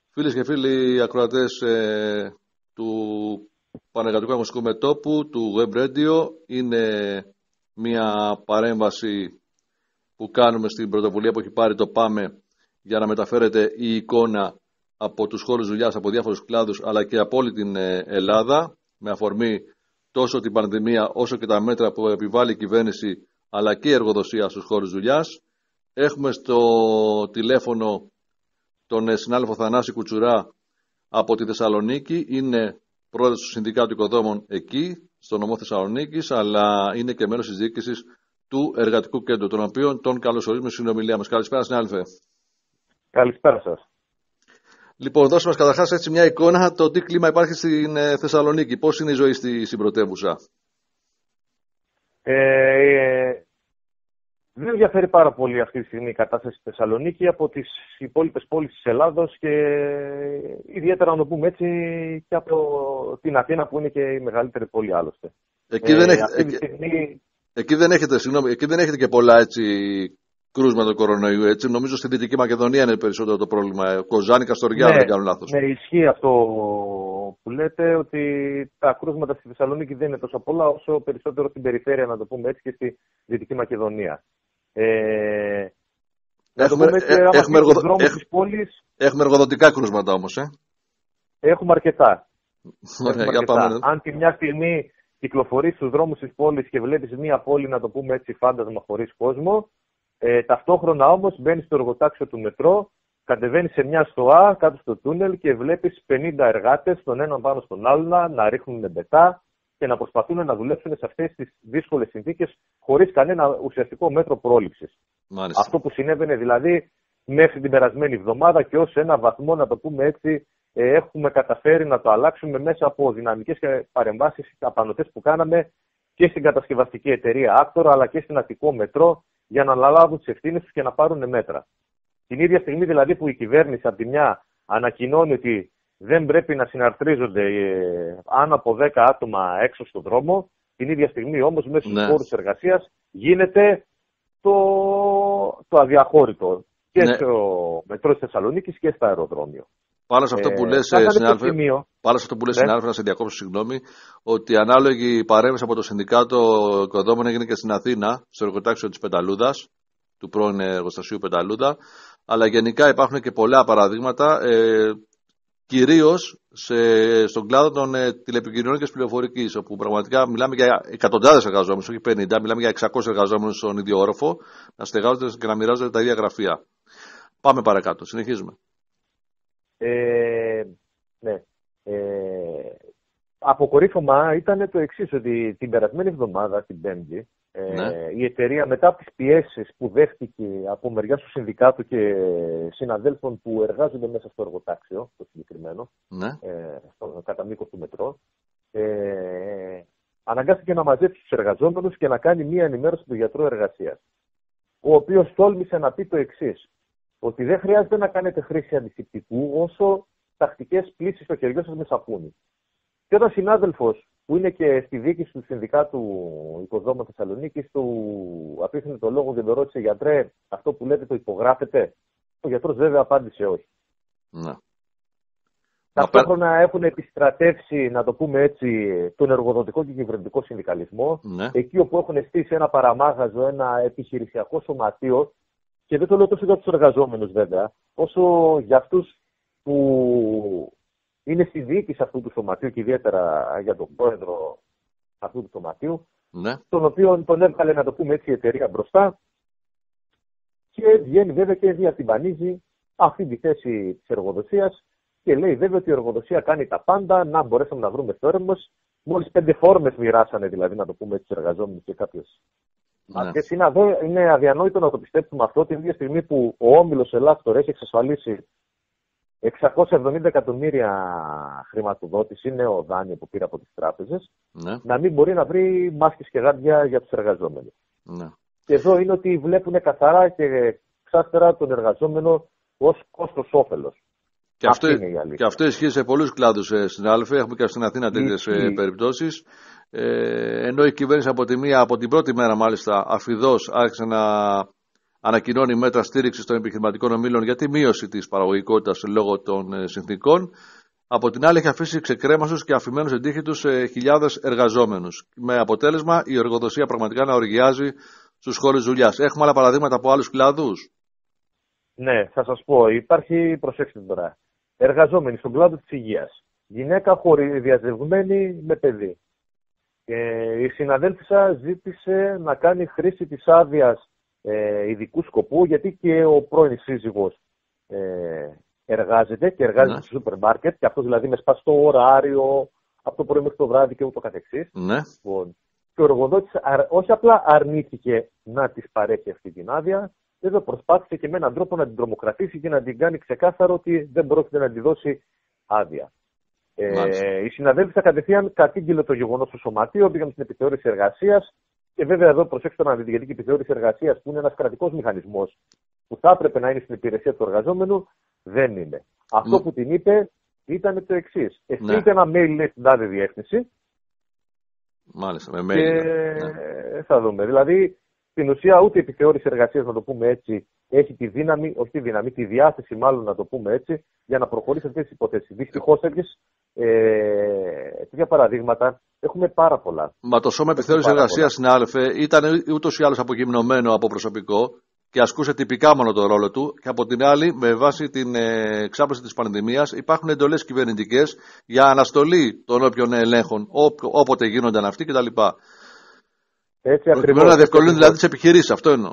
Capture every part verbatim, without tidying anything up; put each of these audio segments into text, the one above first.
Φίλες και φίλοι ακροατές ε, του Πανεργατικού Αγωνιστικού Μετώπου, του Web Radio, είναι μια παρέμβαση που κάνουμε στην πρωτοβουλία που έχει πάρει το ΠΑΜΕ για να μεταφέρεται η εικόνα από τους χώρους δουλειάς, από διάφορους κλάδους, αλλά και από όλη την Ελλάδα, με αφορμή τόσο την πανδημία όσο και τα μέτρα που επιβάλλει η κυβέρνηση, αλλά και η εργοδοσία στους χώρους δουλειάς. Έχουμε στο τηλέφωνο τον συνάδελφο Θανάση Κουτσουρά από τη Θεσσαλονίκη. Είναι πρόεδρος του Συνδικάτου Οικοδόμων εκεί, στο νομό Θεσσαλονίκης, αλλά είναι και μέλος της διοίκησης του Εργατικού Κέντρου, τον οποίο τον καλωσορίζουμε στη συνομιλία μας. Καλησπέρα, συνάδελφε. Καλησπέρα σας. Λοιπόν, δώσε μας καταρχάς έτσι μια εικόνα το τι κλίμα υπάρχει στην Θεσσαλονίκη. Πώς είναι η ζωή στη, στην πρωτεύουσα? Ε, δεν ενδιαφέρει πάρα πολύ αυτή τη στιγμή η κατάσταση στη Θεσσαλονίκη από τις υπόλοιπες πόλεις της Ελλάδος και ιδιαίτερα, να το πούμε έτσι, και από την Αθήνα που είναι και η μεγαλύτερη πόλη άλλωστε. Εκεί, ε, δεν, έχετε, αυτή τη στιγμή... εκεί, δεν, έχετε, συγγνώμη, εκεί δεν έχετε και πολλά έτσι κρούσματα του κορονοϊού, έτσι. Νομίζω στη Δυτική Μακεδονία είναι περισσότερο το πρόβλημα. Κοζάνη, Καστοριά, ναι, δεν κάνω λάθος. Ναι, ισχύει αυτό που λέτε, ότι τα κρούσματα στη Θεσσαλονίκη δεν είναι τόσο πολλά όσο περισσότερο στην περιφέρεια, να το πούμε έτσι, και στη Δυτική Μακεδονία. Ε, έχουμε, πούμε, ε, έχουμε, εργοδο... δρόμους έχ... της πόλης, έχουμε εργοδοτικά κρούσματα όμως, ε. Έχουμε αρκετά. Ωραία, έχουμε για αρκετά. πάμε. Αν τη μια στιγμή κυκλοφορείς στους δρόμους της πόλης και βλέπεις μια πόλη, να το πούμε έτσι, φάντασμα χωρίς κόσμο, ε, ταυτόχρονα όμως μπαίνεις στο εργοτάξιο του μετρό, κατεβαίνεις σε μια στοά κάτω στο τούνελ και βλέπεις πενήντα εργάτες, τον έναν πάνω στον άλλον, να ρίχνουν μπετά και να προσπαθούν να δουλέψουν σε αυτές τις δύσκολες συνθήκες χωρίς κανένα ουσιαστικό μέτρο πρόληψης. Μάλιστα. Αυτό που συνέβαινε δηλαδή μέχρι την περασμένη εβδομάδα και ως ένα βαθμό, να το πούμε έτσι, ε, έχουμε καταφέρει να το αλλάξουμε μέσα από δυναμικές παρεμβάσεις απανωτές που κάναμε και στην κατασκευαστική εταιρεία Άκτορα αλλά και στην Αττικό Μετρό για να αναλάβουν τις ευθύνες τους και να πάρουν μέτρα. Την ίδια στιγμή δηλαδή που η κυβέρνηση από τη μια ανακοινώνει ότι δεν πρέπει να συναρθρίζονται ε, άνω από δέκα άτομα έξω στον δρόμο, την ίδια στιγμή όμως μέσα στους ναι. χώρους εργασίας γίνεται το, το αδιαχώρητο και ναι. στο μετρό της Θεσσαλονίκης και στο αεροδρόμιο. Πάνω σε αυτό που λες, συνάδελφε, πάνω σε αυτό που λες, ναι. συνάδελφε, να σε διακόψω, συγγνώμη, ότι ανάλογη παρέμβαση από το Συνδικάτο Οικοδόμων έγινε και στην Αθήνα, στο εργοτάξιο της Πεταλούδας, του πρώην εργοστασίου Πεταλούδα, αλλά γενικά υπάρχουν και πολλά παραδείγματα, ε, κυρίως σε, στον κλάδο των ε, τηλεπικοινωνιών και της πληροφορικής, όπου πραγματικά μιλάμε για εκατοντάδες εργαζόμενους, όχι πενήντα, μιλάμε για εξακόσιους εργαζόμενους στον ίδιο όροφο, να στεγάζονται και να μοιράζονται τα ίδια γραφεία. Πάμε παρακάτω, συνεχίζουμε. Ε, ναι. Ε, αποκορύφωμα ήταν το εξής, ότι την περασμένη εβδομάδα, την Πέμπτη, ε, ναι. η εταιρεία μετά από τις πιέσεις που δέχτηκε από μεριά του συνδικάτου και συναδέλφων που εργάζονται μέσα στο εργοτάξιο, το συγκεκριμένο, ναι. ε, στο, κατά μήκος του μετρό, ε, αναγκάστηκε να μαζέψει τους εργαζόμενους και να κάνει μία ενημέρωση του γιατρού εργασίας, ο οποίος τόλμησε να πει το εξής, ότι δεν χρειάζεται να κάνετε χρήση αντισηπτικού όσο τακτικές πλύσεις στο χεριό σας με σαπούνι. Και όταν συνάδελφος που είναι και στη διοίκηση του Συνδικάτου Οικοδόμων Θεσσαλονίκης του απίθυνε το λόγο και τον ρώτησε, γιατρέ, αυτό που λέτε το υπογράφετε? Ο γιατρός βέβαια απάντησε όχι. Ναι. Ταυτόχρονα έχουν επιστρατεύσει, να το πούμε έτσι, τον εργοδοτικό και κυβερνητικό συνδικαλισμό, ναι. εκεί όπου έχουν στήσει ένα παραμάγαζο, ένα επιχειρησιακό σωματείο. Και δεν το λέω τόσο για τους εργαζόμενους βέβαια, όσο για αυτούς που είναι στη διοίκηση αυτού του σωματείου και ιδιαίτερα για τον πρόεδρο αυτού του σωματείου, ναι. τον οποίο τον έβγαλε, να το πούμε έτσι, η εταιρεία μπροστά και βγαίνει βέβαια και διατυμπανίζει αυτή τη θέση της εργοδοσίας και λέει βέβαια ότι η εργοδοσία κάνει τα πάντα, να μπορέσουμε να βρούμε θόρυβος. Μόλις πέντε φόρμες μοιράσανε δηλαδή, να το πούμε έτσι, στους εργαζόμενους και κάποιες. Ναι. Και είναι, είναι αδιανόητο να το πιστέψουμε αυτό την ίδια στιγμή που ο όμιλος Ελάκτορ έχει εξασφαλίσει εξακόσια εβδομήντα εκατομμύρια χρηματοδότηση, είναι ο δάνειο που πήρε από τις τράπεζες, ναι. να μην μπορεί να βρει μάσκες και γάντια για τους εργαζόμενους. Ναι. Και εδώ είναι ότι βλέπουν καθαρά και ξάστερα τον εργαζόμενο ως κόστος όφελος. Και αυτό, και αυτό ισχύει σε πολλούς κλάδους, συνάδελφε. Έχουμε και στην Αθήνα τέτοιες περιπτώσεις. Ε, ενώ η κυβέρνηση από, τη μία, από την πρώτη μέρα μάλιστα αφιδώς άρχισε να ανακοινώνει μέτρα στήριξης των επιχειρηματικών ομίλων για τη μείωση της παραγωγικότητας λόγω των συνθήκων. Από την άλλη, έχει αφήσει ξεκρέμαστους και αφημένους εν τύχη τους χιλιάδες εργαζόμενους. Με αποτέλεσμα η εργοδοσία πραγματικά να οργιάζει στους χώρους δουλειάς. Έχουμε άλλα παραδείγματα από άλλους κλάδους. Ναι, θα σας πω. Υπάρχει, προσέξτε τώρα, εργαζόμενοι στον κλάδο της υγείας. Γυναίκα χωριδιαζευμένη με παιδί. Ε, η συναδέλφισσα ζήτησε να κάνει χρήση της άδειας ε, ειδικού σκοπού, γιατί και ο πρώην σύζυγος ε, εργάζεται και εργάζεται ναι. στο σούπερ μάρκετ, και αυτό δηλαδή με σπαστό ωράριο από το πρωί μέχρι το βράδυ και ούτω καθεξής. Ναι. Λοιπόν, και ο εργοδότης όχι απλά αρνήθηκε να της παρέχει αυτή την άδεια, εδώ προσπάθησε και με έναν τρόπο να την τρομοκρατήσει και να την κάνει ξεκάθαρο ότι δεν πρόκειται να τη δώσει άδεια. Ε, η συναδέλφισσα κατευθείαν κατήγγειλε το γεγονός στο σωματείο, πήγαμε στην επιθεώρηση εργασίας. Και βέβαια εδώ προσέξτε να δείτε, γιατί η επιθεώρηση εργασίας, που είναι ένας κρατικός μηχανισμός που θα έπρεπε να είναι στην υπηρεσία του εργαζόμενου, δεν είναι. Αυτό mm. που την είπε ήταν το εξής. Στείλτε ναι. ένα mail, λέει, στην τάδε διεύθυνση. Μάλιστα, με mail. Και ναι. θα δούμε. Δηλαδή, στην ουσία, ούτε η επιθεώρηση εργασίας, να το πούμε έτσι, έχει τη δύναμη, όχι τη δύναμη, τη διάθεση μάλλον, να το πούμε έτσι, για να προχωρήσει αυτές τις υποθέσεις. Δυστυχώς, τέτοιες ε, παραδείγματα έχουμε πάρα πολλά. Μα το Σώμα Επιθεώρησης Εργασίας, συνάδελφε, ήταν ούτως ή άλλως απογυμνωμένο από προσωπικό και ασκούσε τυπικά μόνο το ρόλο του. Και από την άλλη, με βάση την ε, εξάπλωση της πανδημίας, υπάρχουν εντολές κυβερνητικές για αναστολή των όποιων ελέγχων, ό, όποτε γίνονταν αυτοί κτλ. Έτσι ακριβώς. Προκειμένου να διευκολύνουν δηλαδή τις επιχειρήσεις, αυτό εννοώ.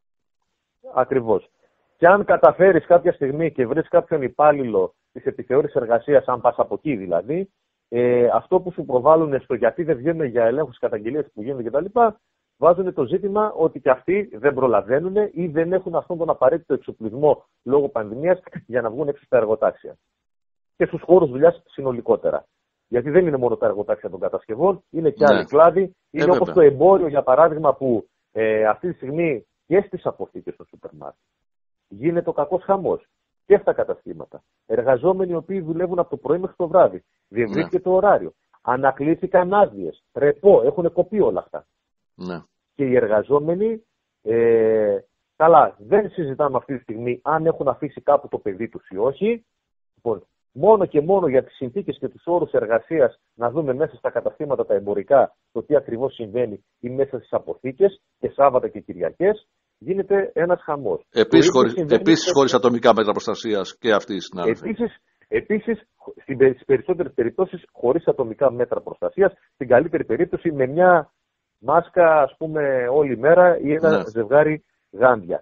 Ακριβώς. Και αν καταφέρεις κάποια στιγμή και βρεις κάποιον υπάλληλο της επιθεώρησης εργασίας, αν πας από εκεί δηλαδή, ε, αυτό που σου προβάλλουν στο γιατί δεν βγαίνουν για ελέγχους, καταγγελίες που γίνονται κτλ., βάζουν το ζήτημα ότι και αυτοί δεν προλαβαίνουν ή δεν έχουν αυτόν τον απαραίτητο εξοπλισμό λόγω πανδημίας για να βγουν έξω στα εργοτάξια. Και στους χώρους δουλειάς συνολικότερα. Γιατί δεν είναι μόνο τα εργοτάξια των κατασκευών, είναι και άλλοι ναι. κλάδοι. Είναι ε, όπως το εμπόριο, για παράδειγμα, που ε, αυτή τη στιγμή και στις αποθήκες στο σούπερ μάρκετ γίνεται ο κακός χαμός. Και στα καταστήματα. Εργαζόμενοι οι οποίοι δουλεύουν από το πρωί μέχρι το βράδυ. Διευρύθηκε ναι. το ωράριο. Ανακλήθηκαν άδειες. Ρεπό. Έχουν κοπεί όλα αυτά. Ναι. Και οι εργαζόμενοι, ε, καλά, δεν συζητάμε αυτή τη στιγμή αν έχουν αφήσει κάπου το παιδί τους ή όχι. Λοιπόν, μόνο και μόνο για τις συνθήκες και τους όρους εργασίας, να δούμε μέσα στα καταστήματα τα εμπορικά το τι ακριβώς συμβαίνει ή μέσα στις αποθήκες και Σάββατα και Κυριακές. Γίνεται ένας χαμός. Επίσης χωρίς, επίσης χωρίς ατομικά μέτρα προστασίας και αυτή η συνάδελφη. Επίσης, επίσης στις περισσότερες περιπτώσεις χωρίς ατομικά μέτρα προστασίας, στην καλύτερη περίπτωση με μια μάσκα, ας πούμε, όλη μέρα ή ένα ναι. ζευγάρι γάντια.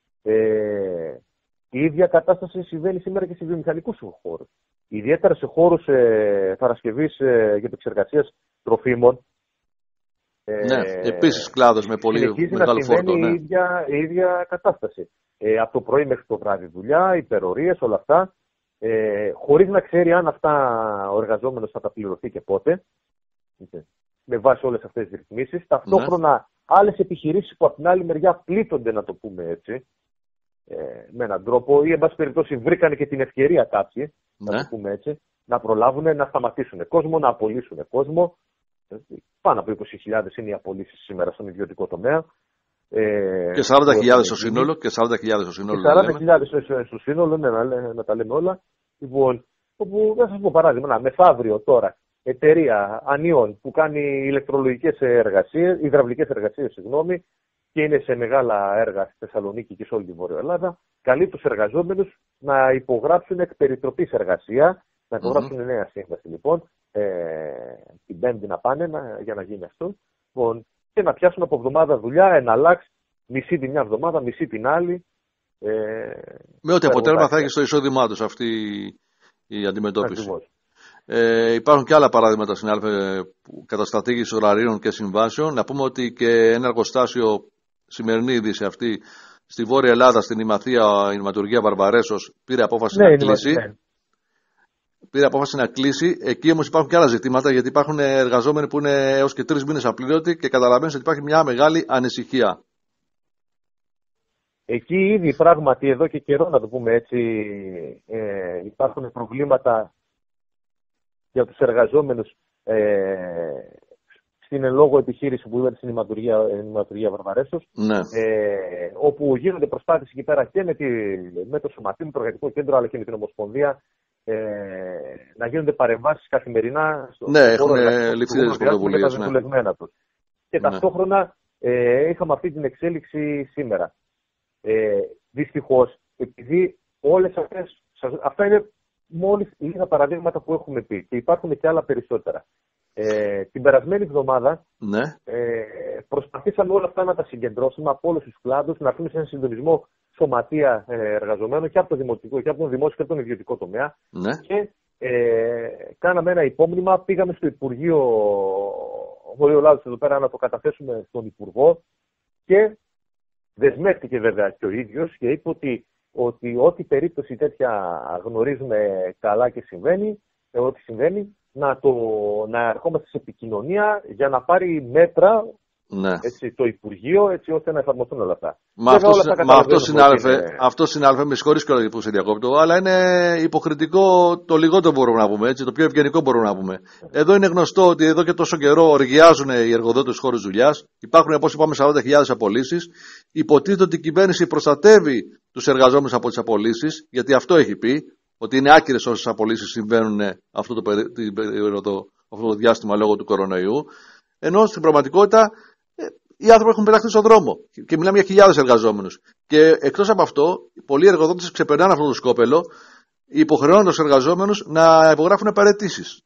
Ε, η ίδια κατάσταση συμβαίνει σήμερα και σε βιομηχανικούς χώρους. Ιδιαίτερα σε χώρους ε, παρασκευής ε, και επεξεργασίας τροφίμων. Ναι, ε, επίσης κλάδος με πολύ μεγάλο φόρτο. Ναι. Η ίδια, η ίδια κατάσταση. Ε, από το πρωί μέχρι το βράδυ δουλειά, υπερορίες, όλα αυτά. Ε, χωρίς να ξέρει αν αυτά ο εργαζόμενος θα τα πληρωθεί και πότε. Με βάση όλες αυτές τις ρυθμίσεις. Ταυτόχρονα ναι. άλλες επιχειρήσεις που από την άλλη μεριά πλήττονται, να το πούμε έτσι, ε, με έναν τρόπο, ή εν πάση περιπτώσει βρήκανε και την ευκαιρία κάποιοι, ναι. να το πούμε έτσι, να προλάβουν να σταματήσουν κόσμο, να απολύσουν κόσμο. Πάνω από είκοσι χιλιάδες είναι οι απολύσεις σήμερα στον ιδιωτικό τομέα. Ε, και σαράντα χιλιάδες στο σύνολο. Και σαράντα χιλιάδες στο σύνολο. Και σαράντα χιλιάδες στο σύνολο, ναι, να, να τα λέμε όλα. Λοιπόν, όπου, θα σας πω παράδειγμα, να, μεθαύριο τώρα, εταιρεία Ανιών που κάνει ηλεκτρολογικές εργασίες, υδραυλικές εργασίες, συγγνώμη, και είναι σε μεγάλα έργα στη Θεσσαλονίκη και σε όλη τη Βόρεια Ελλάδα, καλεί τους εργαζόμενους να υπογράψουν εκ περιτροπής εργασία, να υπογράψουν mm-hmm. νέα σύμβαση λοιπόν, ε, την Πέμπτη να πάνε να, για να γίνει αυτό, λοιπόν, και να πιάσουν από εβδομάδα δουλειά, εναλλάξει, μισή τη μια εβδομάδα, μισή την άλλη. Ε, με ό,τι αποτέλεσμα θα έχει στο εισόδημά τους αυτή η αντιμετώπιση. Ε, υπάρχουν και άλλα παράδειγματα, συνάδελφε, καταστρατήγηση ωραρίων και συμβάσεων. Να πούμε ότι και ένα εργοστάσιο, σημερινή είδηση αυτή, στη Βόρεια Ελλάδα, στην Ημαθία, η Νοηματουργία Βαρβαρέσος, πήρε απόφαση ναι, να κλείσει. Ναι. Πήρε απόφαση να κλείσει. Εκεί όμως υπάρχουν και άλλα ζητήματα, γιατί υπάρχουν εργαζόμενοι που είναι έως και τρεις μήνες απλήρωτοι και καταλαβαίνεις ότι υπάρχει μια μεγάλη ανησυχία. Εκεί ήδη πράγματι εδώ και καιρό, να το πούμε έτσι, ε, υπάρχουν προβλήματα για τους εργαζόμενους ε, στην εν λόγω επιχείρηση που είπατε στην Ηματουργία Βαρβαρέσος, ναι. ε, όπου γίνονται προσπάθειες εκεί πέρα και με, τη, με το Σωματείο, με το Εργατικό Κέντρο, αλλά και με την Ομοσπονδία, ε, να γίνονται παρεμβάσεις καθημερινά στο ναι, χώρο ληφθεί τις πρωτοβουλίες. Ναι. Τους. Και ναι. ταυτόχρονα ε, είχαμε αυτή την εξέλιξη σήμερα. Ε, δυστυχώς, επειδή όλες αυτές, αυτά είναι μόλις λίγα παραδείγματα που έχουμε πει και υπάρχουν και άλλα περισσότερα. Ε, την περασμένη εβδομάδα ναι. ε, προσπαθήσαμε όλα αυτά να τα συγκεντρώσουμε από όλους τους κλάδους, να έρθουμε σε έναν συντονισμό σωματεία ε, εργαζομένων και από το δημοτικό και από τον δημόσιο και από τον ιδιωτικό τομέα. Ναι. Και ε, κάναμε ένα υπόμνημα, πήγαμε στο Υπουργείο Βορειοελλάδος εδώ πέρα να το καταθέσουμε στον Υπουργό και δεσμεύτηκε βέβαια και ο ίδιος και είπε ότι ότι ό,τι περίπτωση τέτοια γνωρίζουμε καλά και συμβαίνει, ε, ό,τι συμβαίνει, να, το, να ερχόμαστε σε επικοινωνία για να πάρει μέτρα ναι. έτσι, το Υπουργείο, έτσι ώστε να εφαρμοστούν όλα αυτά. Μα αυτό, μα αυτό συνάδελφε, είναι... αυτό συνάδελφε, με συγχωρείς κιόλας που σε διακόπτω, αλλά είναι υποχρεωτικό το λιγότερο μπορούμε να πούμε, έτσι, το πιο ευγενικό μπορούμε να πούμε. Εδώ είναι γνωστό ότι εδώ και τόσο καιρό οργιάζουν οι εργοδότες στους χώρους δουλειάς, υπάρχουν, όπως είπαμε, σαράντα χιλιάδες απολύσεις. Υποτίθεται ότι η κυβέρνηση προστατεύει τους εργαζόμενους από τις απολύσεις, γιατί αυτό έχει πει, ότι είναι άκυρες όσες απολύσεις συμβαίνουν αυτό το, περίοδο, αυτό το διάστημα λόγω του κορονοϊού. Ενώ στην πραγματικότητα οι άνθρωποι έχουν πεταχθεί στον δρόμο και μιλάμε για χιλιάδες εργαζόμενους. Και εκτός από αυτό, πολλοί εργοδότες ξεπερνάνε αυτό το σκόπελο, υποχρεώνουν τους εργαζόμενους να υπογράφουν παραιτήσεις.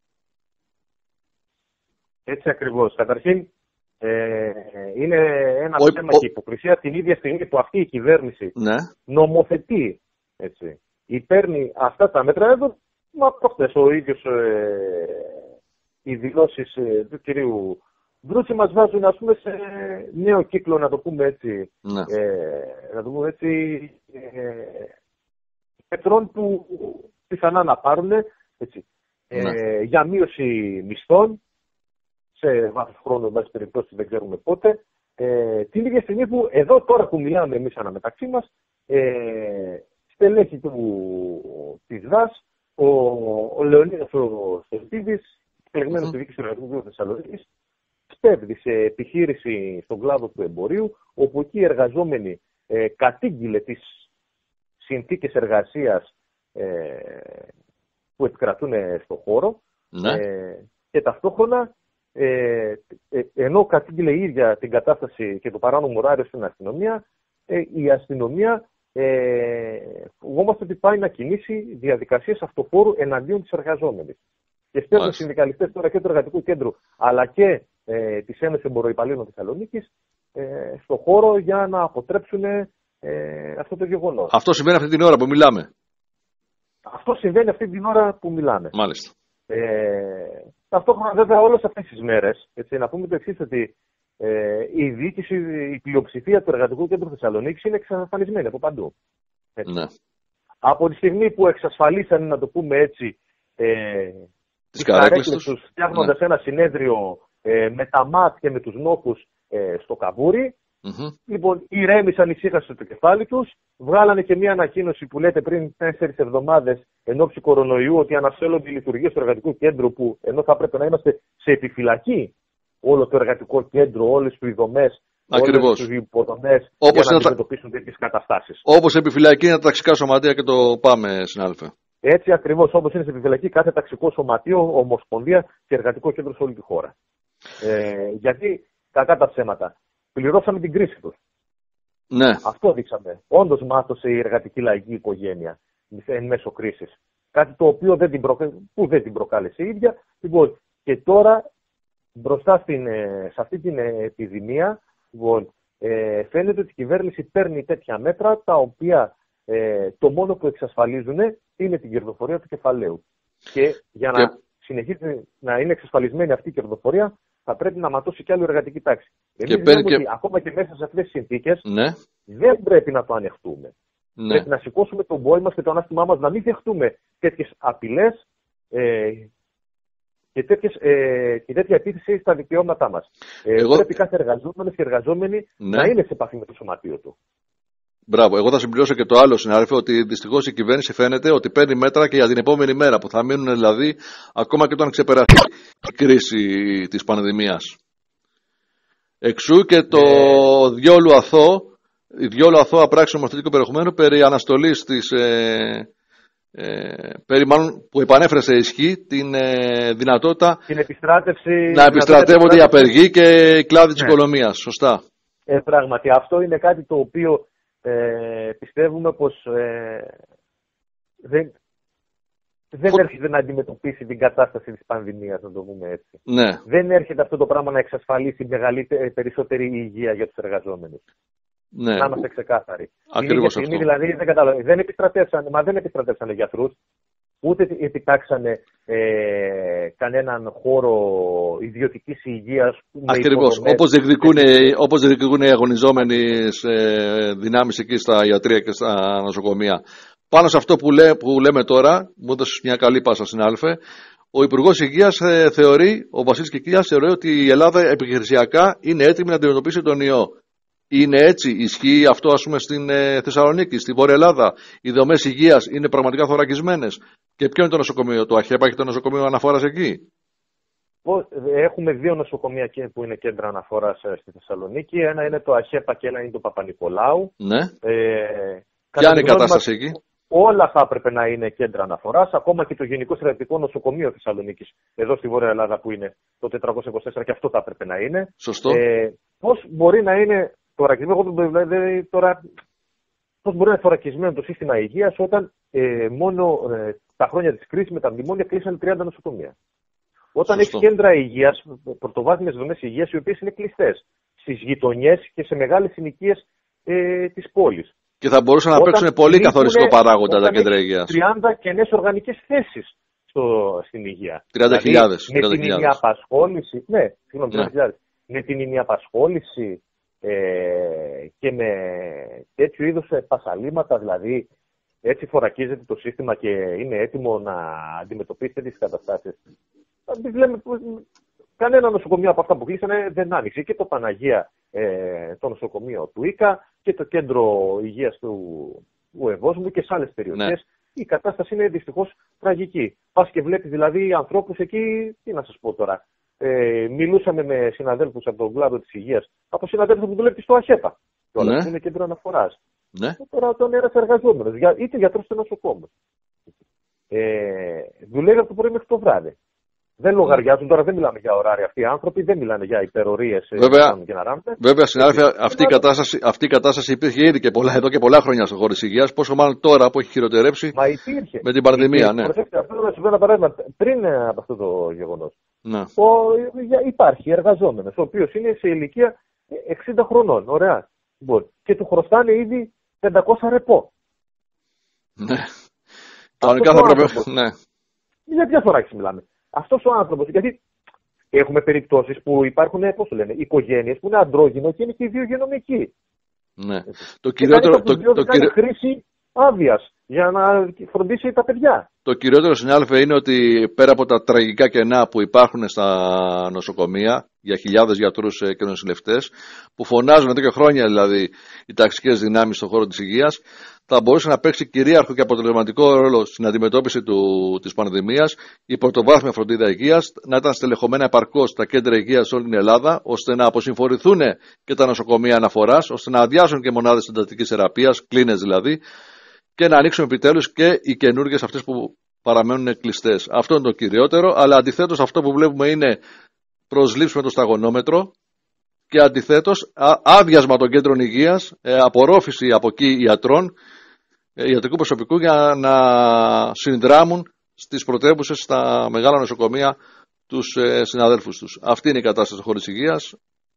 Έτσι ακριβώς. Καταρχήν, ε, είναι ένα ο, θέμα ο, και υποκρισία την ίδια στιγμή που αυτή η κυβέρνηση ναι. νομοθετεί, έτσι, ή παίρνει αυτά τα μέτρα. Εδώ, μα προχτές ο ίδιος ε, οι δηλώσεις ε, του κυρίου Μπρούτσι μας βάζουν, ας πούμε, σε νέο κύκλο, να το πούμε έτσι, ναι. ε, να το πούμε έτσι, ε, πετρών που πιθανά να πάρουν, έτσι, ε, ναι. για μείωση μισθών, σε βάθος χρόνου, εν πάση περιπτώσει, δεν ξέρουμε πότε, ε, την ίδια στιγμή που εδώ τώρα που μιλάμε εμείς αναμεταξύ μας, ε, στελέχη του, της ΔΑΣ, ο, ο Λεωνίδας ο Στελτίδης, εκλεγμένος στη διοίκηση του Εργατικού Κέντρου Θεσσαλονίκης, στέβδει σε επιχείρηση στον κλάδο του εμπορίου, όπου εκεί οι εργαζόμενοι ε, κατήγγειλε τις συνθήκες εργασίας ε, που επικρατούν στον χώρο, ναι. ε, και ταυτόχρονα ε, ε, ενώ κατήγγειλε η ίδια την κατάσταση και το παράνομο ωράριο στην αστυνομία, ε, η αστυνομία ε, φοβόμαστε ότι πάει να κινήσει διαδικασίες αυτοφόρου εναντίον της εργαζόμενης. Και στέλνουν οι συνδικαλιστές τώρα και του Εργατικού Κέντρου αλλά και ε, της Ένωσης Εμποροϊπαλλήλων Θεσσαλονίκης ε, στον χώρο για να αποτρέψουν ε, αυτό το γεγονός. Αυτό συμβαίνει αυτή την ώρα που μιλάμε. Αυτό συμβαίνει αυτή την ώρα που μιλάμε. Μάλιστα. Ε, ταυτόχρονα βέβαια όλες αυτές τις μέρες, έτσι, να πούμε το εξής, ότι ε, η διοίκηση, η πλειοψηφία του Εργατικού Κέντρου Θεσσαλονίκης είναι εξασφαλισμένη από παντού. Ναι. Από τη στιγμή που εξασφαλίσανε, να το πούμε έτσι, ε, τις καρέκλες τους, φτιάχνοντας ναι. ένα συνέδριο ε, με τα ΜΑΤ και με τους νόκους ε, στο Καβούρι, mm-hmm. λοιπόν, ηρέμησαν, ησύχασαν το κεφάλι τους, βγάλανε και μια ανακοίνωση που λέτε πριν τέσσερις εβδομάδες εν ώψη κορονοϊού ότι αναστέλλονται οι λειτουργίες του Εργατικού Κέντρου, που ενώ θα πρέπει να είμαστε σε επιφυλακή όλο το Εργατικό Κέντρο, όλες οι δομές, όλες τις υποδομές για να αντιμετωπίσουν τέτοιες καταστάσεις. Όπως επιφυλακή είναι τα ταξικά σωματεία και το πάμε, συνάδελφε. Έτσι ακριβώς, όπως είναι σε επιφυλακή κάθε ταξικό σωματείο, ομοσπονδία και Εργατικό Κέντρο σε όλη τη χώρα. Ε, γιατί, κακά τα ψέματα, πληρώσαμε την κρίση τους. Ναι. Αυτό δείξαμε. Όντως μάθωσε η εργατική λαϊκή οικογένεια εν μέσω κρίσης. Κάτι το οποίο δεν την, προκα... που δεν την προκάλεσε η ίδια. Λοιπόν, και τώρα, μπροστά στην, σε αυτή την επιδημία, λοιπόν, ε, φαίνεται ότι η κυβέρνηση παίρνει τέτοια μέτρα, τα οποία ε, το μόνο που εξασφαλίζουν είναι την κερδοφορία του κεφαλαίου. Και για να και... συνεχίσει να είναι εξασφαλισμένη αυτή η κερδοφορία, θα πρέπει να ματώσει κι άλλο εργατική τάξη. Εμείς λέμε και... ότι ακόμα και μέσα σε αυτές τις συνθήκες, ναι. δεν πρέπει να το ανεχτούμε. Ναι. Πρέπει να σηκώσουμε τον πόη μας και το ανάστημά μας, να μην δεχτούμε τέτοιες απειλές ε, και, τέτοιες, ε, και τέτοια επίθεση στα δικαιώματά μας. Ε, Εγώ... Πρέπει κάθε εργαζόμενος και εργαζόμενοι ναι. να είναι σε επαφή με το σωματείο του. Μπράβο. Εγώ θα συμπληρώσω και το άλλο, συνάδελφε, ότι δυστυχώς η κυβέρνηση φαίνεται ότι παίρνει μέτρα και για την επόμενη μέρα, που θα μείνουν δηλαδή ακόμα και όταν ξεπεράσει η κρίση της πανδημίας. Εξού και το ε... διόλου αθώο, η διόλου αθώα πράξη νομοθετικού περιεχομένου περί αναστολής της. Ε, Ε, περί μάλλον που επανέφερε σε ισχύ την ε, δυνατότητα την επιστράτευση, να επιστρατεύονται οι απεργοί και οι κλάδοι της ναι. οικονομίας. Σωστά. Ε, πράγματι, αυτό είναι κάτι το οποίο ε, πιστεύουμε πως ε, δεν, δεν έρχεται να αντιμετωπίσει την κατάσταση της πανδημίας, να το πούμε έτσι. Ναι. Δεν έρχεται αυτό το πράγμα να εξασφαλίσει μεγαλύτερη, περισσότερη υγεία για τους εργαζόμενους. Ναι. Να είμαστε ξεκάθαροι. Ακριβώς αυτό. Δηλαδή δεν, καταλαβα... δεν επιστρατεύσανε, μα δεν επιστρατεύσανε γιατρούς, ούτε επιτάξανε ε, κανέναν χώρο ιδιωτικής υγείας. Ακριβώς. Όπως διεκδικούν, όπως διεκδικούν οι αγωνιζόμενες ε, δυνάμεις εκεί στα ιατρία και στα νοσοκομεία. Πάνω σε αυτό που, λέ, που λέμε τώρα, μου έδωσε μια καλή πάσα, συνάδελφε, ο Υπουργός Υγείας ε, θεωρεί, ο Βασίλης Κικίλιας θεωρεί ότι η Ελλάδα επιχειρησιακά είναι έτοιμη να αντιμετωπίσει τον ιό. Είναι έτσι, ισχύει αυτό ας πούμε στην ε, Θεσσαλονίκη, στη Βόρεια Ελλάδα. Οι δομές υγείας είναι πραγματικά θωρακισμένες. Και ποιο είναι το νοσοκομείο, το ΑΧΕΠΑ έχει το νοσοκομείο αναφοράς εκεί? Έχουμε δύο νοσοκομεία που είναι κέντρα αναφοράς στη Θεσσαλονίκη. Ένα είναι το ΑΧΕΠΑ και ένα είναι το Παπα-Νικολάου. Ναι. Ε, Ποια είναι η κατάσταση εκεί? Όλα θα έπρεπε να είναι κέντρα αναφοράς, ακόμα και το Γενικό Στρατιωτικό Νοσοκομείο Θεσσαλονίκης, εδώ στη Βόρεια Ελλάδα που είναι το τετρακόσια είκοσι τέσσερα, και αυτό θα έπρεπε να είναι. Σωστό. Ε, πώς μπορεί να είναι θωρακισμένο, δηλαδή, τώρα, πώς μπορεί να είναι θωρακισμένο το σύστημα υγείας όταν ε, μόνο ε, τα χρόνια της κρίσης με τα μνημόνια κλείσαν τριάντα νοσοκομεία. Όταν έχει κέντρα υγείας, πρωτοβάθμιες δομές υγείας, οι οποίες είναι κλειστές στις γειτονιές και σε μεγάλες συνοικίες ε, της πόλης. Και θα μπορούσαν να παίξουν πολύ καθοριστικό παράγοντα τα κέντρα υγείας. τριάντα κενές οργανικές θέσεις στο, στην υγεία. τριάντα χιλιάδες. Δηλαδή, με την ημιαπασχόληση, ναι, συγγνώμη, ναι. τριάντα χιλιάδες. Με την ημιαπασχόληση ε, και με τέτοιου είδους πασαλήματα, δηλαδή έτσι φορακίζεται το σύστημα και είναι έτοιμο να αντιμετωπίσει τέτοιες καταστάσεις. Λέμε, κανένα νοσοκομείο από αυτά που κλείσανε δεν άνοιξε. Και το Παναγία, ε, το νοσοκομείο του ΙΚΑ και το κέντρο υγείας του Ουεβόσμου και σε άλλες περιοχές. Ναι. Η κατάσταση είναι δυστυχώς τραγική. Πας και βλέπεις δηλαδή ανθρώπους εκεί, τι να σας πω τώρα. Ε, μιλούσαμε με συναδέλφους από τον κλάδο της υγείας, από συναδέλφους που δουλεύει στο ΑΧΕΠΑ. Τώρα ναι. Είναι κέντρο αναφοράς. Ναι. Τώρα τον ένας εργαζόμενος, είτε γιατρός είτε νοσοκόμος. Ε, δουλεύει από το πρωί μέχρι το βράδυ. Δεν λογαριάζουν, τώρα δεν μιλάμε για ωράρια αυτοί οι άνθρωποι, δεν μιλάνε για υπερορίες και να ράνουν. Βέβαια, συνάδελφε, αυτή, η κατάσταση, αυτή η κατάσταση υπήρχε ήδη και πολλά, εδώ και πολλά χρόνια στον χώρο της υγείας, πόσο μάλλον τώρα που έχει χειροτερέψει με την πανδημία. Ναι. Προσέξτε, αυτό να σου πω ένα παράδειγμα. Πριν από αυτό το γεγονός, ναι. ο, υπάρχει εργαζόμενος, ο οποίος είναι σε ηλικία εξήντα χρονών, ωραία, και του χρωστάνε ήδη πεντακόσια ρεπό. Ναι. Κανονικά θα πρέπει. Ναι. Για ποια θωράκιση μιλάμε? Αυτός ο άνθρωπος, γιατί έχουμε περιπτώσεις που υπάρχουν, πώς το λένε, οικογένειες που είναι αντρόγυνο και είναι και οι δύο γενομικοί. Ναι. Το κυριότερο. Το, το, το κάνει χρήση άδειας για να φροντίσει τα παιδιά. Το κυριότερο, συνάδελφε, είναι ότι πέρα από τα τραγικά κενά που υπάρχουν στα νοσοκομεία για χιλιάδες γιατρούς και νοσηλευτές, που φωνάζουν εδώ και χρόνια δηλαδή οι ταξικές δυνάμεις στον χώρο της υγείας, θα μπορούσε να παίξει κυρίαρχο και αποτελεσματικό ρόλο στην αντιμετώπιση του, της πανδημίας η πρωτοβάθμια φροντίδα υγείας, να ήταν στελεχωμένα επαρκώς τα κέντρα υγείας σε όλη την Ελλάδα, ώστε να αποσυμφορηθούν και τα νοσοκομεία αναφοράς, ώστε να αδειάσουν και μονάδες εντατικής θεραπείας, κλίνες δηλαδή, και να ανοίξουν επιτέλους και οι καινούργιες αυτές που παραμένουν κλειστές. Αυτό είναι το κυριότερο, αλλά αντιθέτως αυτό που βλέπουμε είναι προσλήψεις με το σταγονόμετρο και αντιθέτως άδειασμα των κέντρων υγείας, απορρόφηση από εκεί ιατρών, ιατρικού προσωπικού για να συνδράμουν στις πρωτεύουσες, στα μεγάλα νοσοκομεία, τους συναδέλφους τους. Αυτή είναι η κατάσταση στον χώρο της υγείας.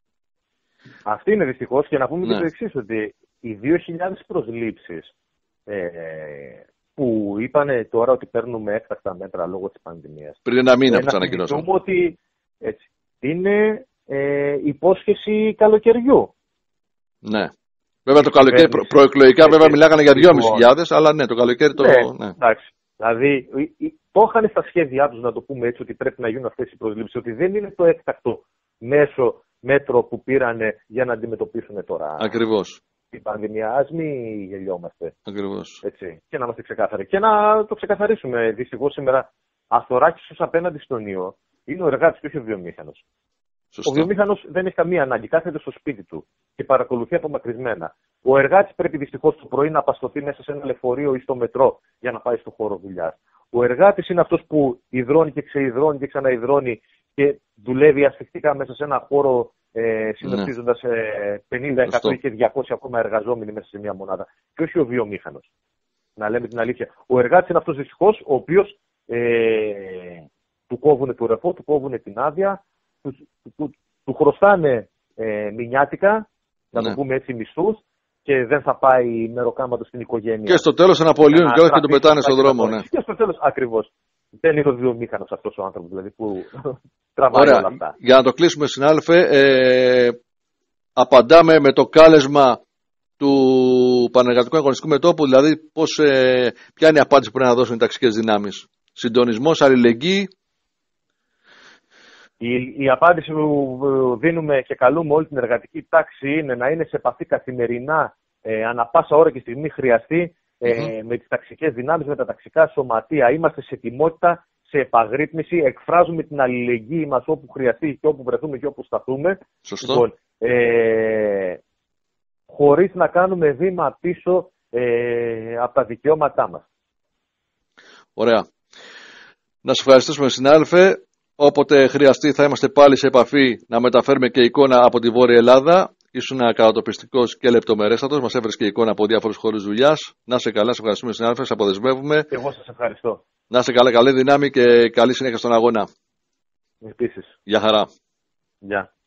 Αυτή είναι δυστυχώς, και να πούμε ναι. και το εξής, ότι οι δύο χιλιάδες προσλήψεις ε, που είπανε τώρα ότι παίρνουμε έκτακτα μέτρα λόγω της πανδημίας. Πριν ένα μήνα που ανακοινώσαμε. Ότι έτσι, είναι ε, υπόσχεση καλοκαιριού. Ναι. Βέβαια το καλοκαίρι, προ, προεκλογικά βέβαια μιλάγανε για δυόμισι χιλιάδες, αλλά ναι, το καλοκαίρι το... Ναι, ναι. Εντάξει. Δηλαδή, το είχαν στα σχέδιά τους, να το πούμε έτσι, ότι πρέπει να γίνουν αυτές οι προσλήψεις, ότι δεν είναι το έκτακτο μέσο μέτρο που πήρανε για να αντιμετωπίσουν τώρα. Ακριβώς. την πανδημία. Ας μην γελιόμαστε. Ακριβώς. Έτσι. Και να είμαστε ξεκάθαροι. Και να το ξεκαθαρίσουμε. Δυστυχώς σήμερα αθωράκησος απέναντι στον ιό είναι ο εργάτης και όχι ο βιομήχανος. Ο βιομήχανος δεν έχει καμία ανάγκη. Κάθεται στο σπίτι του και παρακολουθεί απομακρυσμένα. Ο εργάτης πρέπει δυστυχώς το πρωί να απαστοθεί μέσα σε ένα λεωφορείο ή στο μετρό για να πάει στο χώρο δουλειάς. Ο εργάτης είναι αυτός που υδρώνει και ξεϊδρώνει και ξαναϊδρώνει και δουλεύει ασφιχτικά μέσα σε ένα χώρο ε, συνοψίζοντας ε, πενήντα, εκατό και διακόσια ακόμα εργαζόμενοι μέσα σε μια μονάδα. Και όχι ο βιομήχανος. Να λέμε την αλήθεια. Ο εργάτης είναι αυτός δυστυχώς ο οποίος ε, του κόβουν το ρεφό, του κόβουν την άδεια, του, του, του, του χρωστάνε ε, μηνιάτικα, να ναι. το πούμε έτσι, μισθούς, και δεν θα πάει μεροκάματος στην οικογένεια. Και στο τέλος αναπολύουν και όχι και τον πετάνε στον δρόμο. Ναι. Και στο τέλος, ακριβώς. Δεν είναι ο βιομήχανος αυτός ο άνθρωπος δηλαδή, που τραβάει όλα αυτά. Για να το κλείσουμε, συνάδελφε, ε, απαντάμε με το κάλεσμα του Πανεργατικού Αγωνιστικού Μετώπου, δηλαδή πώς, ε, ποια είναι η απάντηση που πρέπει να δώσουν οι ταξικές δυνάμεις. Συντονισμός, αλληλεγγύη. Η, η απάντηση που δίνουμε και καλούμε όλη την εργατική τάξη είναι να είναι σε επαφή καθημερινά, ε, ανα πάσα ώρα και στιγμή χρειαστεί, ε, mm-hmm. με τις ταξικές δυνάμεις, με τα ταξικά σωματεία. Είμαστε σε ετοιμότητα, σε επαγρύπνηση, εκφράζουμε την αλληλεγγύη μας όπου χρειαστεί και όπου βρεθούμε και όπου σταθούμε. Σωστό. Λοιπόν, ε, χωρίς να κάνουμε βήμα πίσω ε, από τα δικαιώματά μας. Ωραία. Να σας ευχαριστήσουμε, συνάδελφε. Όποτε χρειαστεί θα είμαστε πάλι σε επαφή να μεταφέρουμε και εικόνα από τη Βόρεια Ελλάδα. Ήσουν κατατοπιστικός και λεπτομερέστατος. Μας έφερες και εικόνα από διάφορους χώρους δουλειάς. Να σε καλά, σε ευχαριστούμε, συνάδελφε. Σε αποδεσμεύουμε. Εγώ σας ευχαριστώ. Να σε καλά, καλή δύναμη και καλή συνέχεια στον αγώνα. Επίσης. Γεια χαρά. Γεια.